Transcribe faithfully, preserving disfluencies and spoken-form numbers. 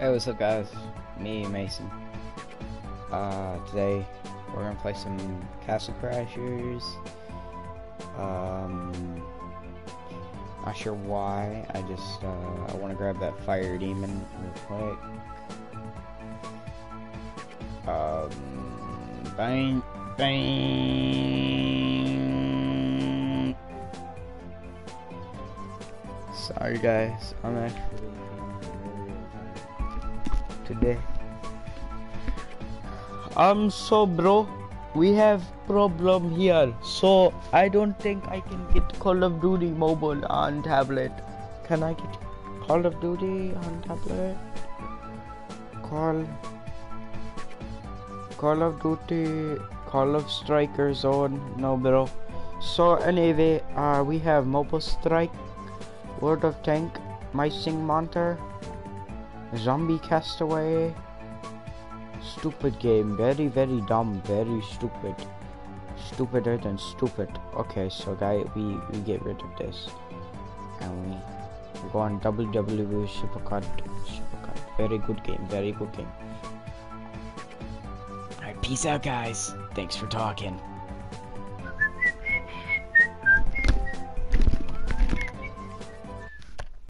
Hey, what's up, guys? Me, Mason. Uh, today we're gonna play some Castle Crashers. Um, not sure why. I just uh, I want to grab that fire demon real quick. Um, bang, bang. Sorry, guys. I'm actually today. Um, so bro, we have problem here. So I don't think I can get Call of Duty mobile on tablet. Can I get Call of Duty on tablet? Call Call of Duty, Call of Striker Zone. No, bro. So anyway, uh, we have Mobile Strike, World of Tank, My Sing Monster, Zombie Castaway. Stupid game, very very dumb, very stupid, stupider than stupid. Okay, so guy, we we get rid of this, and we, we go on W W E Supercut. Supercut, very good game, very good game. All right, peace out, guys. Thanks for talking.